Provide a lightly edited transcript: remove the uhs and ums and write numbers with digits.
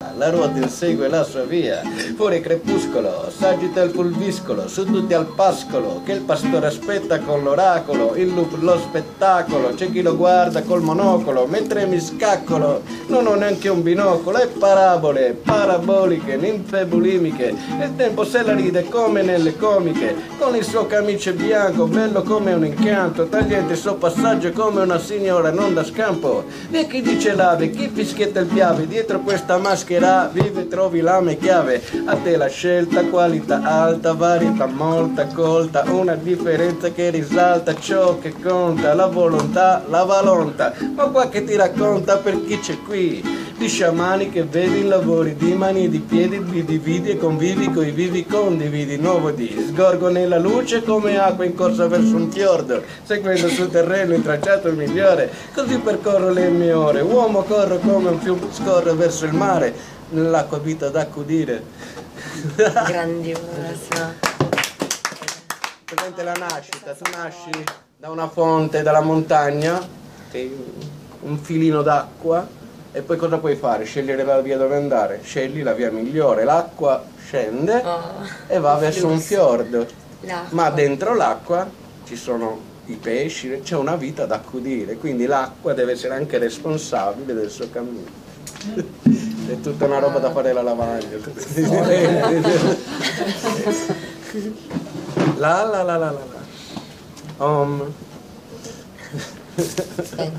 La ruota insegue la sua via, fuori crepuscolo, s'agita il pulviscolo, su tutti al pascolo, che il pastore aspetta con l'oracolo, il lupo lo spettacolo, c'è chi lo guarda col monocolo, mentre mi scaccolo, non ho neanche un binocolo, e parabole, paraboliche, ninfe bulimiche, il tempo se la ride come nelle comiche, con il suo camice bianco, bello come un incanto, tagliente il suo passaggio come una signora non da scampo, e chi dice l'ave, chi fischietta il piave, dietro questa maschera vive trovi lame chiave, a te la scelta, qualità alta, varietà molta, colta, una differenza che risalta, ciò che conta, la volontà, la valonta, ma qua che ti racconta per chi c'è qui, di sciamani che vedi in lavori di mani e di piedi, di dividi e convivi coi vivi, condividi, nuovo di sgorgo nella luce come acqua in corsa verso un fiordo, seguendo sul terreno il tracciato migliore, così percorro le mie ore, uomo corro come un fiume scorre verso il mare, nell'acqua vita da accudire. Grandiosa. Presente la nascita, tu nasci da una fonte, dalla montagna, un filino d'acqua, e poi cosa puoi fare? Scegliere la via dove andare, scegli la via migliore, l'acqua scende e va verso un fiordo, ma dentro l'acqua ci sono i pesci, c'è una vita da accudire, quindi l'acqua deve essere anche responsabile del suo cammino. È tutta una roba da fare alla lavagna. La la la la la la.